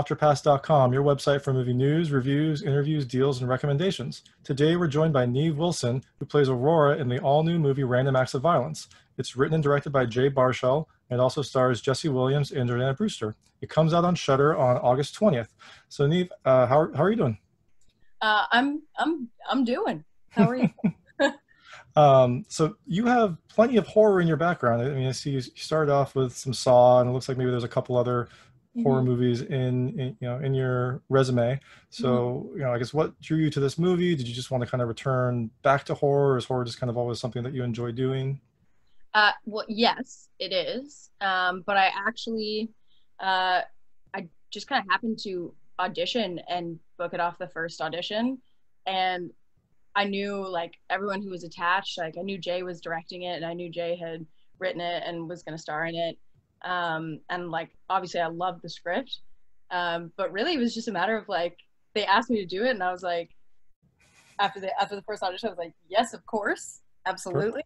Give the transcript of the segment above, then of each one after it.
DrPass.com, your website for movie news, reviews, interviews, deals, and recommendations. Today we're joined by Niamh Wilson, who plays Aurora in the all-new movie Random Acts of Violence. It's written and directed by Baruchel and also stars Jesse Williams and Jordana Brewster. It comes out on Shudder on August 20th. So Niamh, how are you doing? I'm doing. How are you? So you have plenty of horror in your background. I mean, I see you started off with some Saw, and it looks like maybe there's a couple other horror movies in your resume. So I guess what drew you to this movie? Did you just want to kind of return back to horror? Or is horror just kind of always something that you enjoy doing? Well, yes, it is. But I actually, I just kind of happened to audition and book it off the first audition, and I knew like everyone who was attached. Like I knew Jay was directing it, and I knew Jay had written it and was going to star in it. And like obviously I loved the script, but really it was just a matter of like they asked me to do it, and I was like, after the first audition, I was like, yes, of course, absolutely.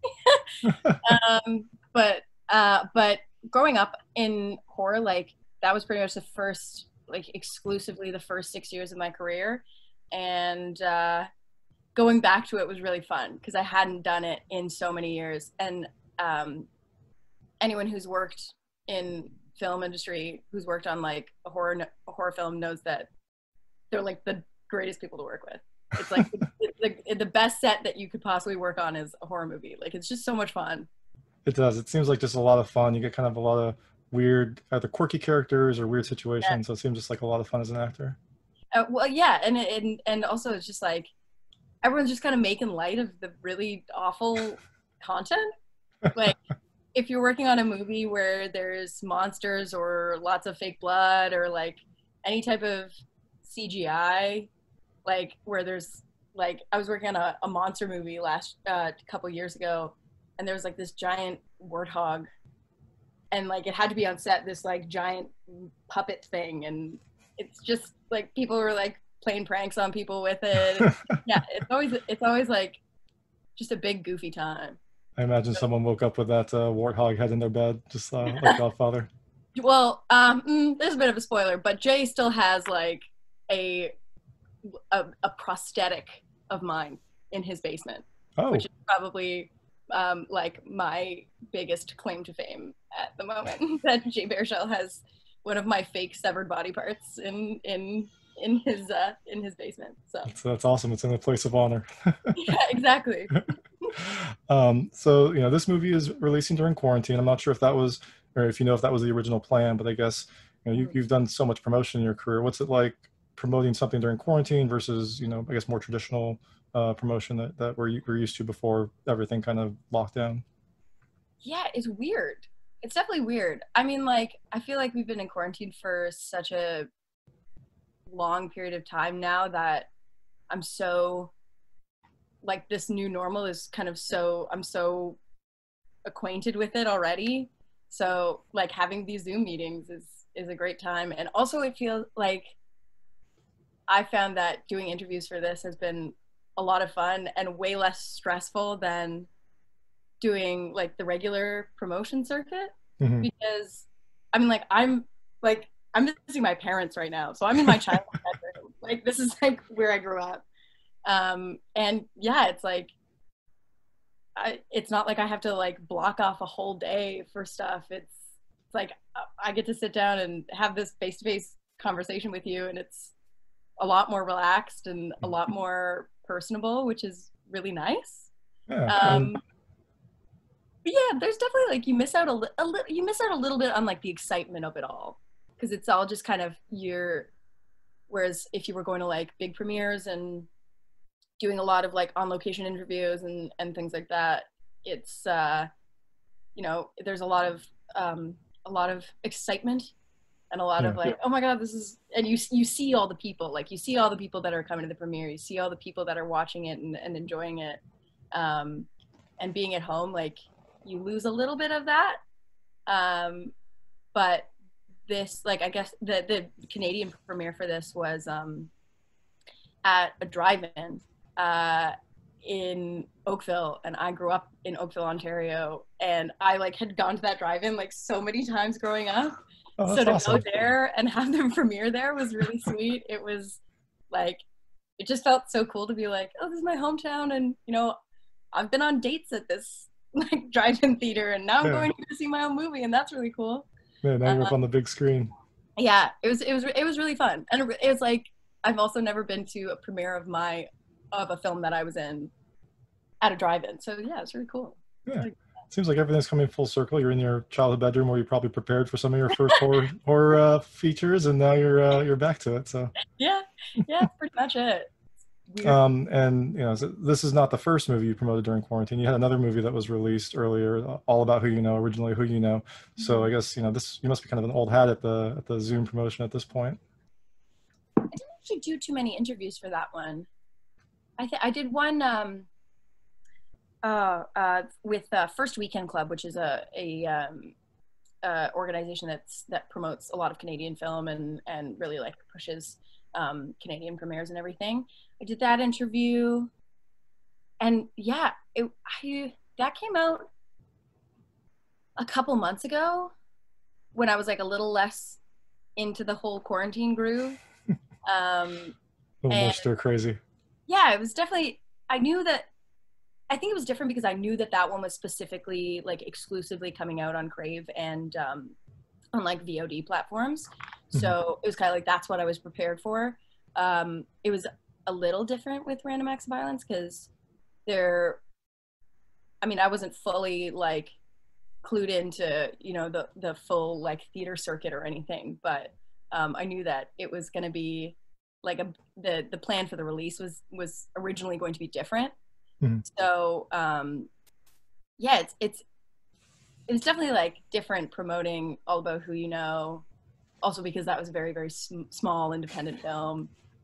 But growing up in horror, like that was pretty much the first, like exclusively the first 6 years of my career, and going back to it was really fun because I hadn't done it in so many years. And anyone who's worked in film industry, who's worked on like a horror film, knows that they're like the greatest people to work with. It's like the best set that you could possibly work on is a horror movie. Like it's just so much fun. It does. It seems like just a lot of fun. You get kind of a lot of weird, either quirky characters or weird Yeah. situations. So it seems just like a lot of fun as an actor. Well, yeah, and also it's just like everyone's just kind of making light of the really awful content. Like if you're working on a movie where there's monsters or lots of fake blood or like any type of CGI, like where there's like I was working on a monster movie last couple years ago, and there was like this giant warthog, and like it had to be on set, this like giant puppet thing, and it's just like people were like playing pranks on people with it. Yeah, it's always like just a big goofy time. I imagine someone woke up with that warthog head in their bed, just like Godfather. Well, there's a bit of a spoiler, but Jay still has like a a prosthetic of mine in his basement, Oh, which is probably like my biggest claim to fame at the moment. That Jay Baruchel has one of my fake severed body parts in his basement. So that's awesome. It's in a place of honor. yeah, exactly. So this movie is releasing during quarantine. I'm not sure if that was, or if you know if that was the original plan, but I guess you've done so much promotion in your career. What's it like promoting something during quarantine versus I guess more traditional promotion that we're used to before everything kind of locked down? Yeah, it's weird. It's definitely weird. I mean, like I feel like we've been in quarantine for such a long period of time now that I'm so like this new normal is kind of I'm so acquainted with it already. So like having these Zoom meetings is a great time. And also it feels like I found that doing interviews for this has been a lot of fun and way less stressful than doing like the regular promotion circuit, Hmm. because I mean I'm visiting my parents right now. So I'm in my childhood bedroom. Like this is like where I grew up. And yeah, it's like it's not like I have to like block off a whole day for stuff. It's like I get to sit down and have this face-to-face conversation with you, and it's a lot more relaxed and a lot more personable, which is really nice. Yeah, um but yeah, there's definitely like you miss out you miss out a little bit on like the excitement of it all, because it's all just kind of whereas if you were going to like big premieres and doing a lot of like on location interviews and things like that, it's there's a lot of excitement and a lot of yeah. like, oh my god, this is, and you see all the people, like you see all the people that are coming to the premiere, you see all the people that are watching it and enjoying it, and being at home, like you lose a little bit of that. But this, like I guess the Canadian premiere for this was at a drive-in in Oakville, and I grew up in Oakville, Ontario, and I like had gone to that drive-in like so many times growing up. Oh, So that's to go awesome. there and have them premiere there was really sweet. It was like, it just felt so cool to be like, oh, this is my hometown, and I've been on dates at this like drive-in theater, and now I'm Yeah. going to see my own movie, and that's really cool. Yeah, now Uh, you're up on the big screen. yeah, it was really fun, and it was like I've also never been to a premiere of a film that I was in at a drive-in, so yeah, it's really cool. Yeah. Like, Seems like everything's coming full circle. You're in your childhood bedroom where you probably prepared for some of your first horror features, and now you're back to it. So, yeah, yeah, that's pretty much it. Weird. and so this is not the first movie you promoted during quarantine. You had another movie that was released earlier, All About Who You Know, originally Who You Know. So I guess this you must be kind of an old hat at the Zoom promotion at this point. I didn't actually do too many interviews for that one. I did one with First Weekend Club, which is a organization that promotes a lot of Canadian film and really like pushes Canadian premieres and everything. I did that interview, and yeah, that came out a couple months ago when I was like a little less into the whole quarantine groove. Um, A little more and stir crazy. yeah, it was definitely. I think it was different because I knew that one was specifically like exclusively coming out on Crave and on like VOD platforms. So it was kind of like that's what I was prepared for. It was a little different with Random Acts of Violence because I wasn't fully like clued into the full like theater circuit or anything, but I knew that it was going to be like the plan for the release was originally going to be different. Mhm. So yeah, it was definitely like different promoting All About Who You Know, also because that was a very very small independent film.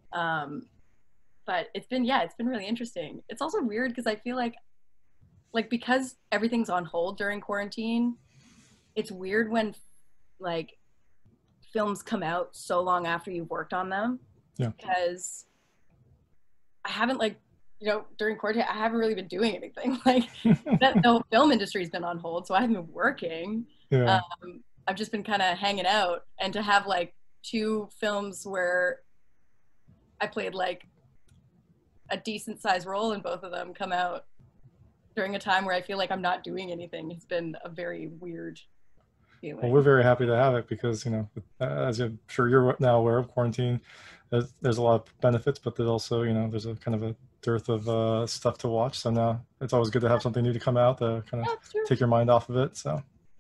But it's been really interesting. It's also weird because I feel like because everything's on hold during quarantine, it's weird when like films come out so long after you've worked on them, Yeah. because I haven't like during quarantine I haven't really been doing anything. Like the whole film industry's been on hold, so I haven't been working. Yeah. I've just been kind of hanging out, and to have like two films where I played like a decent sized role in both of them come out during a time where I feel like I'm not doing anything has been a very weird feeling. Well, we're very happy to have it because, as I'm sure you're now aware of, quarantine, there's a lot of benefits, but there's also, there's a kind of a dearth of stuff to watch. So now it's always good to have something new to come out to kind of take your mind off of it. So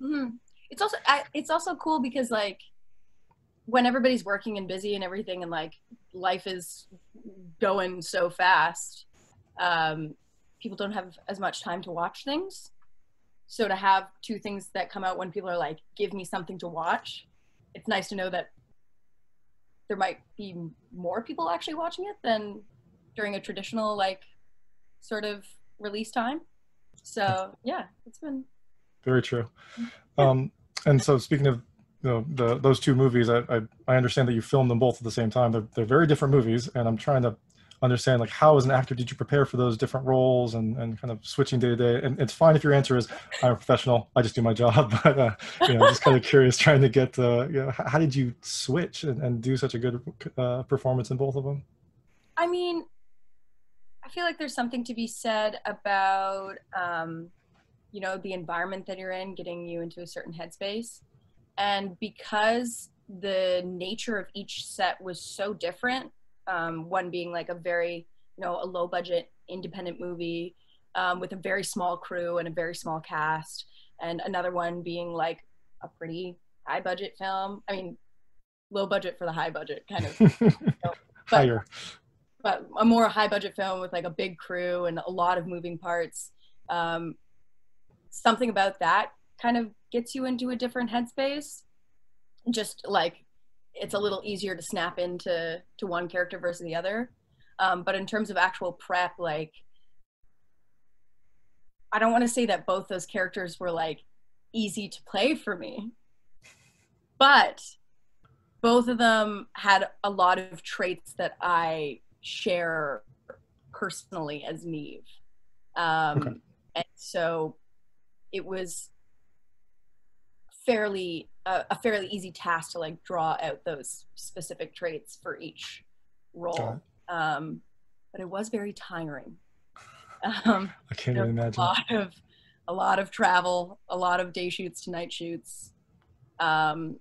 it's also cool because like when everybody's working and busy and everything, and like life is going so fast, people don't have as much time to watch things. So to have two things that come out when people are like, give me something to watch, it's nice to know that there might be more people actually watching it than during a traditional like sort of release time. So yeah, it's been very true. And so speaking of those two movies, I understand that you filmed them both at the same time. They're very different movies, and I'm trying to understand like how as an actor did you prepare for those different roles and kind of switching day to day. And it's fine if your answer is I'm a professional, I just do my job, but just kind of curious, trying to get how did you switch and do such a good performance in both of them? I mean, I feel like there's something to be said about the environment that you're in getting you into a certain headspace, and because the nature of each set was so different, one being like a very a low budget independent movie with a very small crew and a very small cast, and another one being like a pretty high budget film. I mean, low budget for the high budget kind of Higher, but a more high budget film with like a big crew and a lot of moving parts. Something about that kind of gets you into a different headspace. Just like it's a little easier to snap into one character versus the other. But in terms of actual prep, like I don't want to say that both those characters were like easy to play for me, but both of them had a lot of traits that I share personally as Niamh. Okay. And so it was a fairly easy task to like draw out those specific traits for each role. But it was very tiring. I can't even imagine. A lot of travel, a lot of day shoots to night shoots. And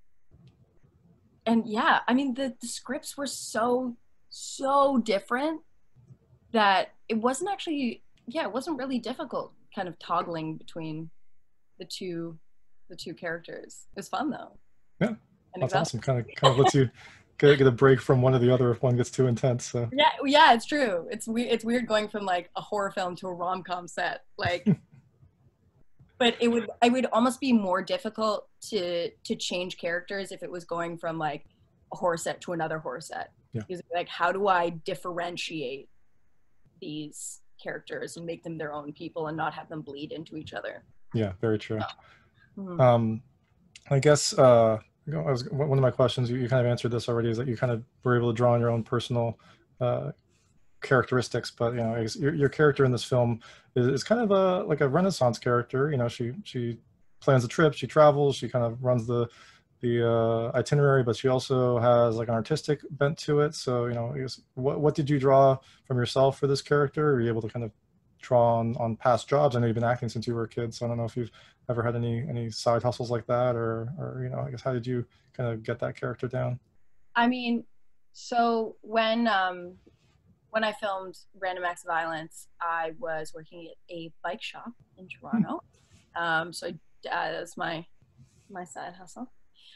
yeah, I mean, the scripts were so different that it wasn't really difficult kind of toggling between the two characters. It was fun though. Yeah, that's awesome. Kind of lets you get a break from one or the other if one gets too intense. So yeah, it's true. It's weird going from like a horror film to a rom-com set, like. But it would almost be more difficult to change characters if it was going from like a horror set to another horror set. Yeah. Because like, how do I differentiate these characters and make them their own people and not have them bleed into each other? Yeah, very true. Mm-hmm. I guess one of my questions, you kind of answered this already, is that you kind of were able to draw on your own personal characteristics, but you know, I guess your character in this film is kind of like a Renaissance character. You know, she plans the trip, she travels, she kind of runs the itinerary, but she also has like an artistic bent to it. So you know, I guess what did you draw from yourself for this character? Are you able to kind of draw on past jobs? I know you've been acting since you were a kid, so I don't know if you've ever had any side hustles like that, or you know, I guess how did you kind of get that character down? I mean, so when I filmed Random Acts of Violence, I was working at a bike shop in Toronto. So that was my side hustle.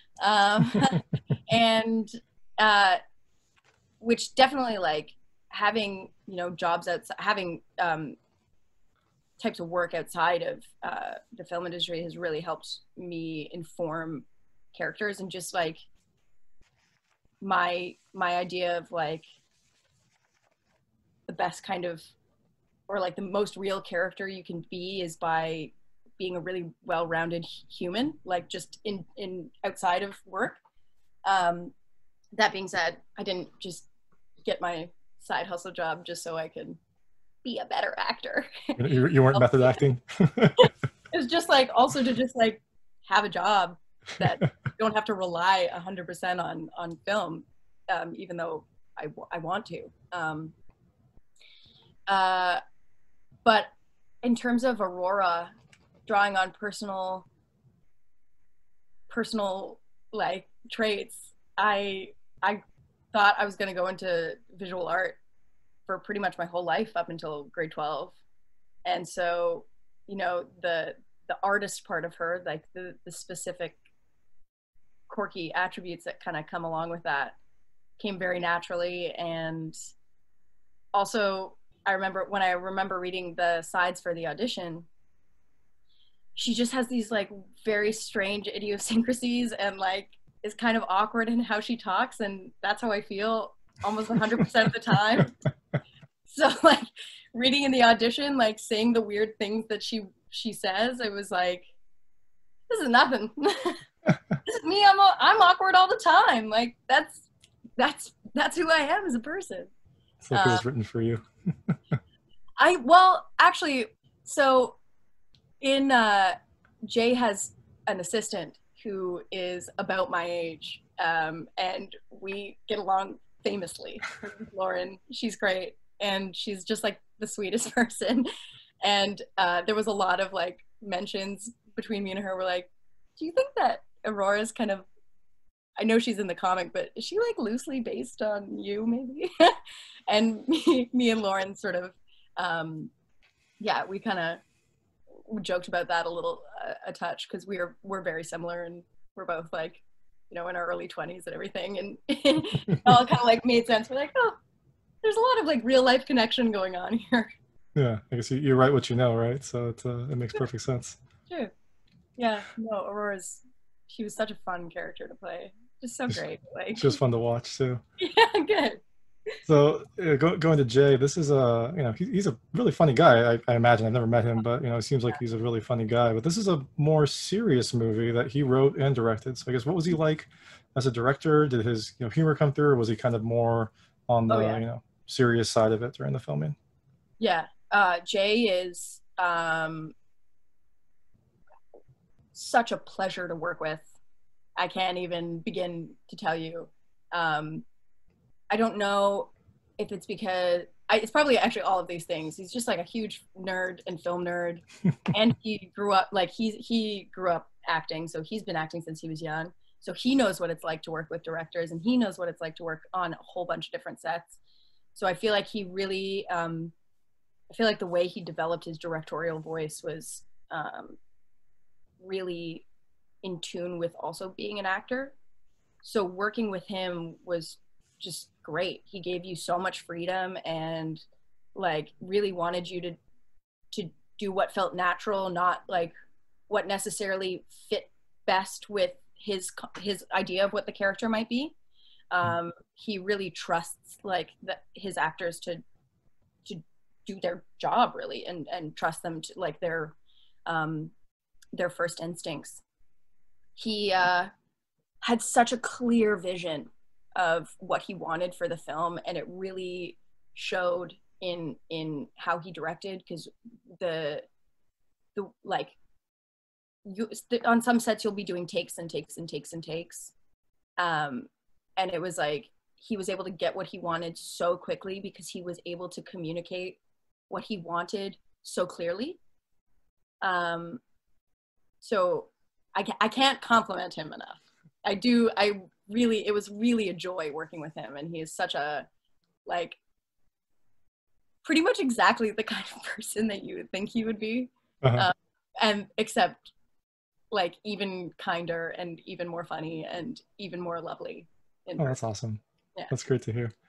And which definitely, like, having, you know, jobs outside, having types of work outside of the film industry has really helped me inform characters, and just like my idea of like the best kind of, or like the most real character you can be is by being a really well-rounded human, like just in outside of work. That being said, I didn't just get my side hustle job just so I could be a better actor. You weren't method acting? It was just like also to just like have a job that you don't have to rely 100% on film, even though I want to. But in terms of Aurora, drawing on personal like traits, I thought I was going to go into visual art for pretty much my whole life up until grade 12. And so, you know, the artist part of her, like the specific quirky attributes that kind of come along with that, came very naturally. And also, I remember reading the sides for the audition, she just has these like very strange idiosyncrasies and like is kind of awkward in how she talks, and that's how I feel almost 100% of the time. So like reading in the audition, like saying the weird things that she says, it was like, this is nothing. This is me. I'm awkward all the time. Like that's who I am as a person. It's like it was written for you. Actually, so in Jay has an assistant who is about my age, and we get along famously. Lauren, she's great, and she's just like the sweetest person. And there was a lot of like mentions between me and her. We're like, do you think that Aurora's kind of, I know she's in the comic, but is she like loosely based on you maybe? And me and Lauren sort of, we kind of joked about that a touch, because we're very similar, and we're both like, you know, in our early 20s and everything, and it all kind of like made sense. We're like, oh, there's a lot of like real life connection going on here. Yeah, I guess you write what you know, right? So it makes perfect sense. True. Yeah, no, she was such a fun character to play. Just so great. Like, she was fun to watch too. Yeah, good. So going to Jay, this is you know, he's a really funny guy. I imagine. I've never met him, but you know, it seems like he's a really funny guy. But this is a more serious movie that he wrote and directed. So I guess, what was he like as a director? Did his, you know, humor come through, or was he kind of more on the you know, serious side of it during the filming? Yeah, Jay is such a pleasure to work with. I can't even begin to tell you. I don't know if it's because it's probably actually all of these things. He's just like a huge nerd and film nerd, and he grew up like he grew up acting, so he's been acting since he was young. So he knows what it's like to work with directors, and he knows what it's like to work on a whole bunch of different sets. So I feel like he really, I feel like the way he developed his directorial voice was really in tune with also being an actor. So working with him was just great. He gave you so much freedom and like really wanted you to do what felt natural, not like what necessarily fit best with his idea of what the character might be. He really trusts like his actors to do their job really, and trust them to like their first instincts. He had such a clear vision of what he wanted for the film, and it really showed in how he directed, because the like on some sets you'll be doing takes and takes and takes and takes, and it was like he was able to get what he wanted so quickly because he was able to communicate what he wanted so clearly. So I can't compliment him enough. It was really a joy working with him, and he is such a, like, pretty much exactly the kind of person that you would think he would be. And except like even kinder and even more funny and even more lovely. Oh, that's awesome. Yeah. That's great to hear.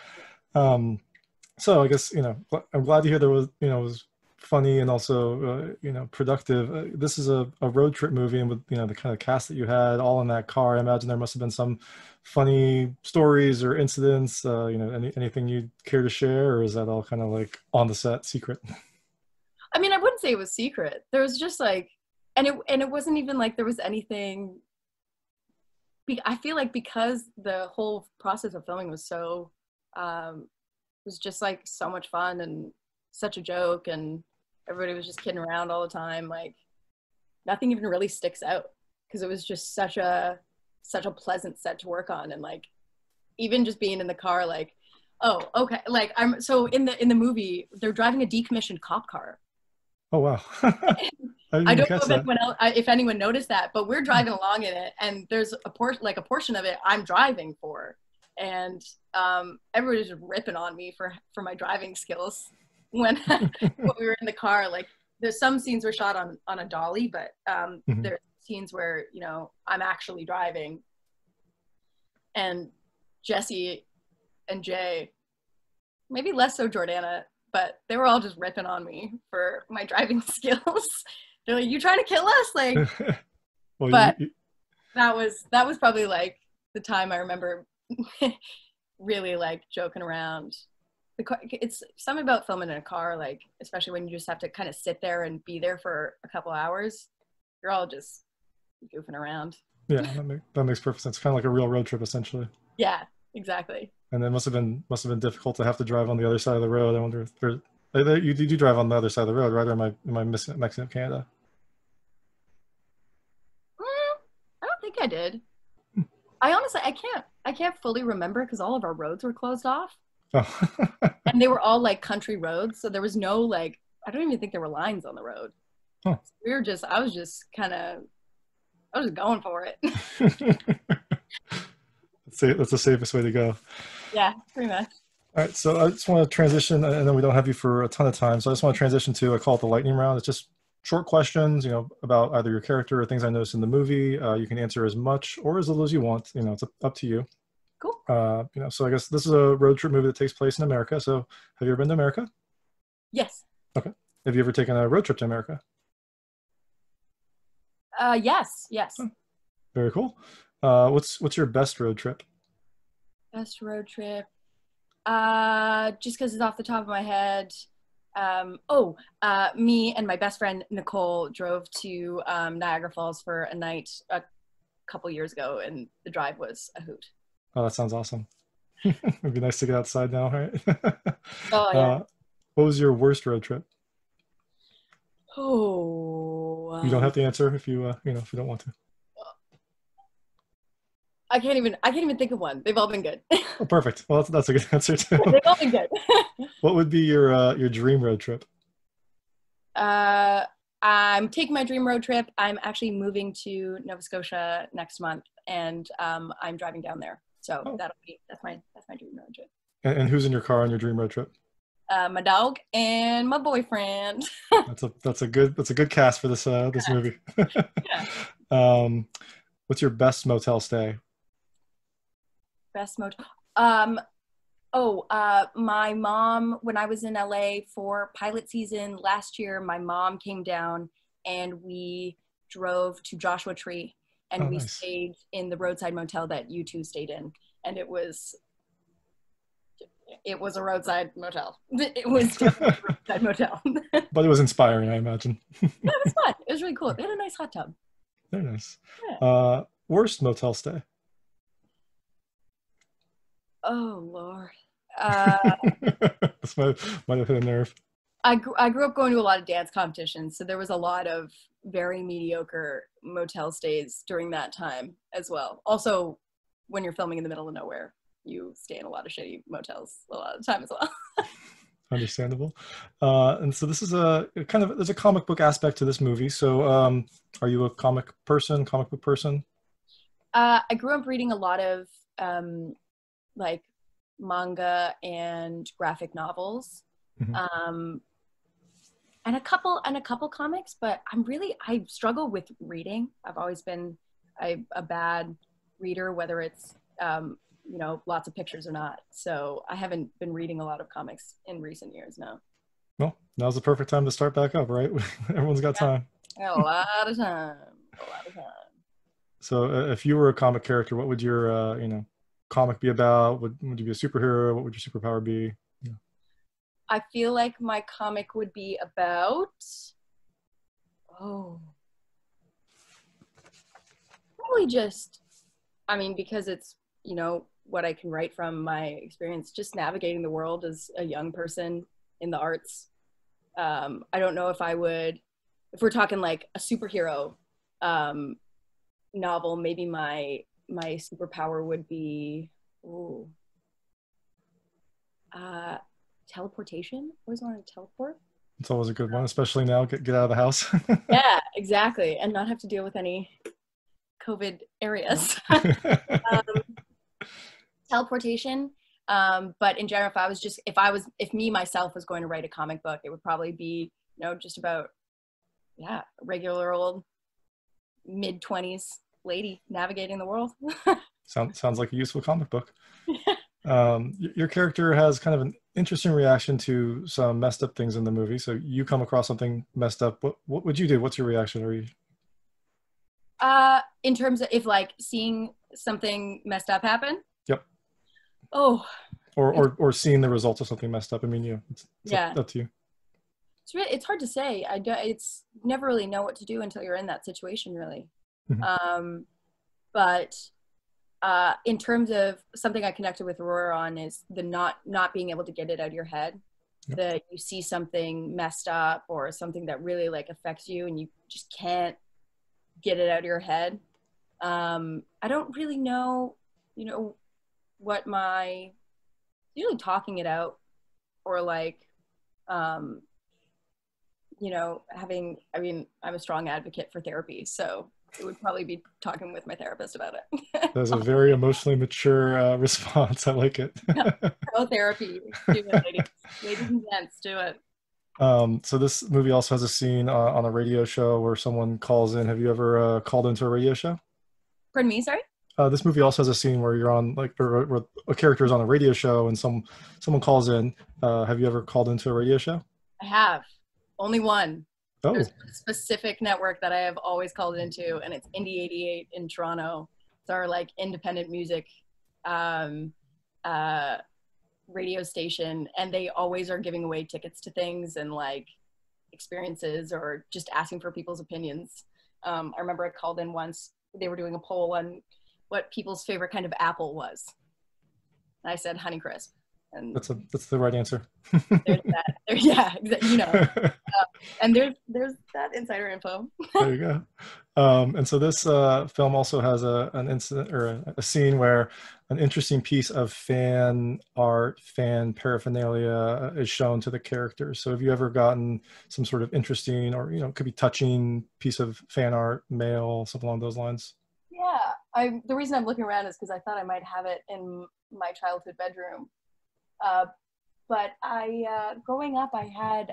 So I guess, I'm glad to hear there was, it was funny and also, productive. This is a road trip movie, and with, the kind of cast that you had all in that car, I imagine there must have been some funny stories or incidents, anything you'd care to share, or is that all kind of like on the set secret? I mean, I wouldn't say it was secret. There was just like, and it wasn't even like there was anything. I feel like because the whole process of filming was so, was just like so much fun and such a joke, and everybody was just kidding around all the time. Like nothing even really sticks out because it was just such a pleasant set to work on, and like even just being in the car, like, oh, okay, like I'm so in the movie they're driving a decommissioned cop car. Oh wow. I don't know if anyone noticed that, but we're driving along in it, and there's a portion of it I'm driving for, and everybody's just ripping on me for my driving skills when we were in the car. Like there's some scenes were shot on a dolly, but there's scenes where I'm actually driving, and Jesse and Jay, maybe less so Jordana, but they were all just ripping on me for my driving skills. They're like, "You trying to kill us?" Like, well, but that was probably like the time I remember really like joking around. It's something about filming in a car, like especially when you just have to kind of sit there and be there for a couple hours. You're all just goofing around. Yeah, that makes perfect sense. Kind of like a real road trip, essentially. Yeah, exactly. And it must have been difficult to have to drive on the other side of the road. I wonder if you do drive on the other side of the road, right? Or am I missing up Canada? I don't think I did. I honestly, I can't fully remember because all of our roads were closed off. Oh. And they were all like country roads, so there was no like, I don't even think there were lines on the road. Huh. So I was just going for it. That's the safest way to go. Yeah, pretty much. All right, so I just want to transition. I know we don't have you for a ton of time, so I just want to transition to, I call it the lightning round. It's just short questions, about either your character or things I noticed in the movie. You can answer as much or as little as you want. It's up to you. Cool. So I guess this is a road trip movie that takes place in America. So have you ever been to America? Yes. Okay. Have you ever taken a road trip to America? Yes. Oh, very cool. What's your best road trip? Best road trip. Just because it's off the top of my head. Me and my best friend Nicole drove to Niagara Falls for a night a couple years ago, and the drive was a hoot. Oh, that sounds awesome. It'd be nice to get outside now, right? Oh yeah. What was your worst road trip? Oh, You don't have to answer if you if you don't want to. I can't even think of one. They've all been good. Oh, perfect. Well, that's a good answer too. They've all been good. What would be your dream road trip? I'm taking my dream road trip. I'm actually moving to Nova Scotia next month, and I'm driving down there. So that's my dream road trip. And who's in your car on your dream road trip? My dog and my boyfriend. That's a good cast for this movie. Yeah. What's your best motel stay? Best motel. My mom, when I was in LA for pilot season last year, my mom came down and we drove to Joshua Tree and we stayed in the roadside motel that you two stayed in. And it was a roadside motel. It was definitely a roadside motel. But it was inspiring, I imagine. Yeah, it was fun. It was really cool. They had a nice hot tub. Very nice. Yeah. Worst motel stay? Oh, Lord. This might have hit a nerve. I grew up going to a lot of dance competitions, so there was a lot of very mediocre motel stays during that time as well. Also, when you're filming in the middle of nowhere, you stay in a lot of shitty motels a lot of the time as well. Understandable. And so this is there's a comic book aspect to this movie. So are you a comic book person? I grew up reading a lot of like manga and graphic novels, and a couple comics, but I struggle with reading. I've always been a bad reader, whether it's lots of pictures or not. So I haven't been reading a lot of comics in recent years now. Well, now's the perfect time to start back up, right? Everyone's got time. A lot of time. So if you were a comic character, what would your comic be about? Would you be a superhero? What would your superpower be? Yeah. I feel like my comic would be about probably just, because it's what I can write from my experience, just navigating the world as a young person in the arts. I don't know if we're talking like a superhero novel, maybe my superpower would be teleportation. I always wanted to teleport. It's always a good one, especially now. Get out of the house. Yeah, exactly, and not have to deal with any COVID areas. Teleportation. But in general, if me myself was going to write a comic book, it would probably be just about a regular old mid-20s lady navigating the world. Sounds like a useful comic book. Your character has kind of an interesting reaction to some messed up things in the movie. So you come across something messed up. What would you do? What's your reaction? In terms of if seeing something messed up happen? Yep. Oh. Or seeing the results of something messed up. It's up to you. It's hard to say. It's never really know what to do until you're in that situation, really. Mm-hmm. But in terms of something I connected with Aurora on is the not being able to get it out of your head. Yep. That you see something messed up or something that really affects you and you just can't get it out of your head. I don't really know, what usually talking it out or I'm a strong advocate for therapy, so it would probably be talking with my therapist about it. That's a very emotionally mature response. I like it. Pro therapy. Do it, ladies. Ladies and gents, do it. So this movie also has a scene on a radio show where someone calls in. Have you ever called into a radio show? Pardon me, sorry? This movie also has a scene where you're on where a character is on a radio show and someone calls in. Have you ever called into a radio show? I have. Only one. Oh. There's a specific network that I have always called into, and it's Indie 88 in Toronto. It's our independent music radio station, and they always are giving away tickets to things and experiences or just asking for people's opinions. I remember I called in once. They were doing a poll on what people's favorite kind of apple was. And I said Honeycrisp. And that's the right answer. there's that. Yeah, exactly. And there's that insider info. There you go. And so this film also has an incident or a scene where an interesting piece of fan art, fan paraphernalia is shown to the characters. So have you ever gotten some sort of interesting or, it could be touching piece of fan art, mail, something along those lines? Yeah, the reason I'm looking around is because I thought I might have it in my childhood bedroom. But growing up, I had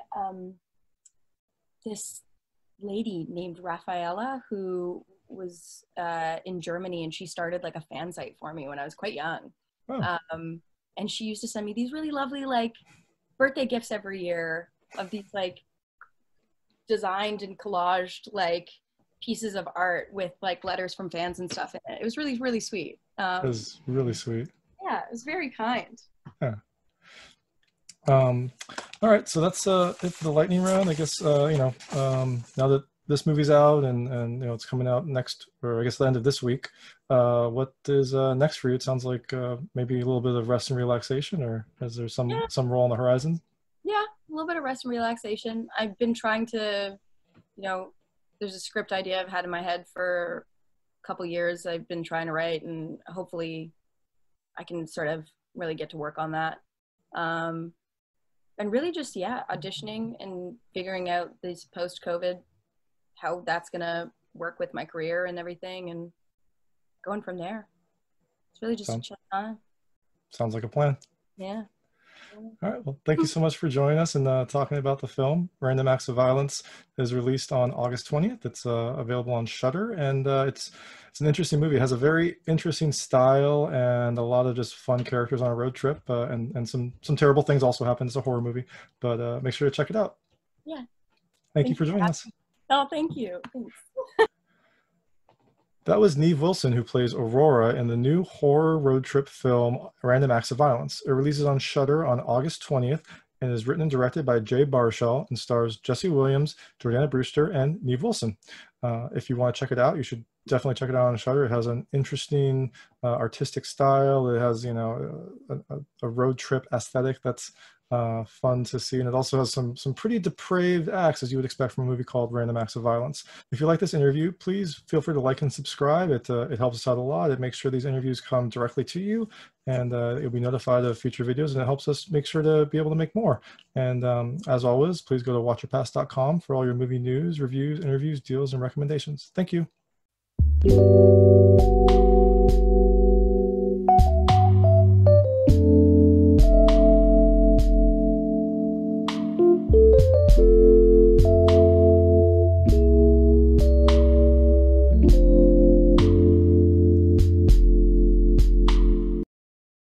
this lady named Rafaela who was in Germany, and she started like a fan site for me when I was quite young. Oh. And she used to send me these really lovely like birthday gifts every year of these like designed and collaged like pieces of art with like letters from fans and stuff in it. It was really, really sweet. That was really sweet. Yeah, it was very kind. Yeah. All right, so that's it for the lightning round. I guess now that this movie's out and it's coming out next, or I guess the end of this week, what is next for you? It sounds like maybe a little bit of rest and relaxation, or is there some role on the horizon? Yeah, a little bit of rest and relaxation. I've been trying to, there's a script idea I've had in my head for a couple years. I've been trying to write, and hopefully I can sort of really get to work on that. And really just, auditioning and figuring out this post-COVID, how that's going to work with my career and everything, and going from there. It's really just a chill time. Sounds like a plan. Yeah. All right. Well, thank you so much for joining us and talking about the film. Random Acts of Violence is released on August 20th. It's available on Shudder, and it's an interesting movie. It has a very interesting style and a lot of just fun characters on a road trip, and some terrible things also happen. It's a horror movie, but make sure to check it out. Yeah. Thank you for joining us. Oh, thank you. Thanks. That was Niamh Wilson, who plays Aurora in the new horror road trip film Random Acts of Violence. It releases on Shudder on August 20th and is written and directed by Baruchel and stars Jesse Williams, Jordana Brewster, and Niamh Wilson. If you want to check it out, you should definitely check it out on Shudder. It has an interesting artistic style. It has, a road trip aesthetic that's fun to see, and it also has some pretty depraved acts, as you would expect from a movie called Random Acts of Violence. If you like this interview, please feel free to like and subscribe. It helps us out a lot. It makes sure these interviews come directly to you, and you'll be notified of future videos, and it helps us make sure to be able to make more. And as always, please go to watchyourpass.com for all your movie news, reviews, interviews, deals, and recommendations. Thank you.